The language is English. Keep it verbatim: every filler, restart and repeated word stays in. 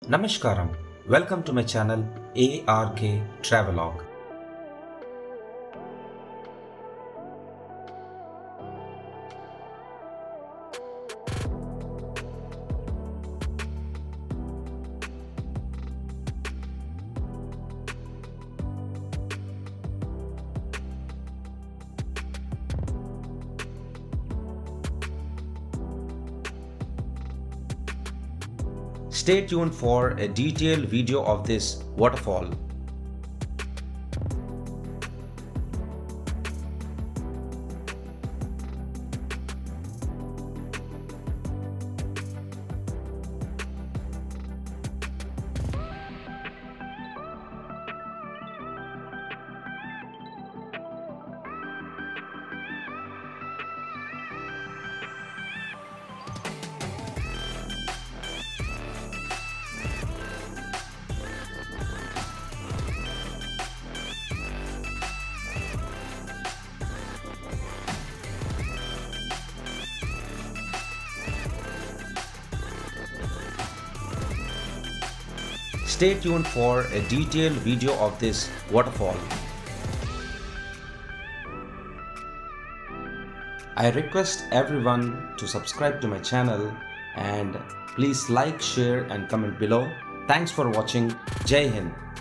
Namaskaram. Welcome to my channel A R K Travelogue. Stay tuned for a detailed video of this waterfall. Stay tuned for a detailed video of this waterfall. I request everyone to subscribe to my channel and please like, share and comment below. Thanks for watching. Jai Hind.